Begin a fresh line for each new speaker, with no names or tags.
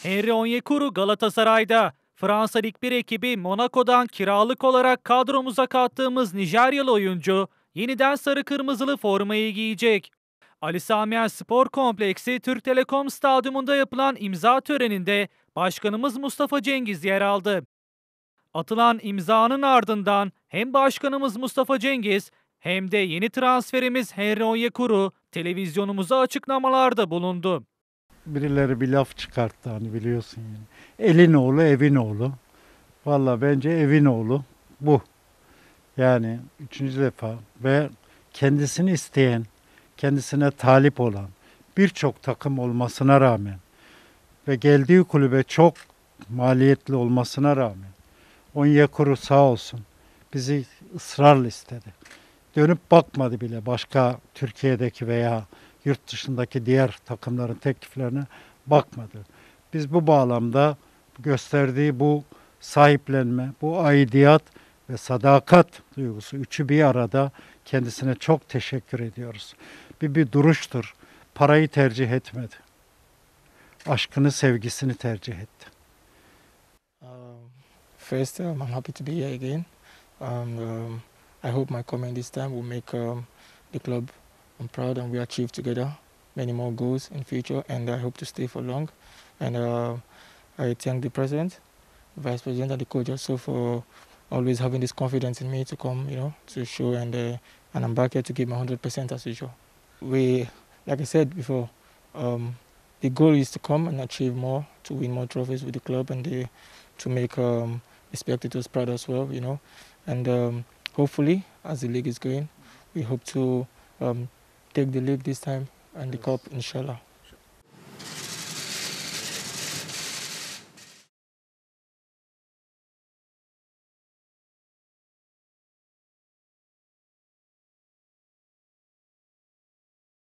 Henry Onyekuru Galatasaray'da. Fransa Lig 1 ekibi Monaco'dan kiralık olarak kadromuza kattığımız Nijeryalı oyuncu yeniden sarı kırmızılı formayı giyecek. Ali Sami Yen Spor Kompleksi Türk Telekom Stadyumunda yapılan imza töreninde Başkanımız Mustafa Cengiz yer aldı. Atılan imzanın ardından hem Başkanımız Mustafa Cengiz hem de yeni transferimiz Henry Onyekuru televizyonumuza açıklamalarda bulundu.
Birileri bir laf çıkarttı hani biliyorsun yani. Elin oğlu evin oğlu. Valla bence evin oğlu bu. Yani 3. defa ve kendisini isteyen, kendisine talip olan birçok takım olmasına rağmen ve geldiği kulübe çok maliyetli olmasına rağmen Onyekuru sağ olsun bizi ısrarla istedi. Dönüp bakmadı bile başka Türkiye'deki veya yurt dışındaki diğer takımların tekliflerine bakmadı. Biz bu bağlamda gösterdiği bu sahiplenme, bu aidiyet ve sadakat duygusu, üçü bir arada, kendisine çok teşekkür ediyoruz. Bir duruştur. Parayı tercih etmedi. Aşkını, sevgisini tercih etti.
First, I'm happy to be here again. I hope my comment this time will make the club proud and we achieve together many more goals in future, and I hope to stay for long. And I thank the president, vice president, and the coach also for always having this confidence in me to come, to show, and I'm back here to give my 100% as usual. Like I said before, the goal is to come and achieve more, to win more trophies with the club, and to make the spectators proud as well, And hopefully, as the league is going, we hope to take the league this time and the cup, inshallah.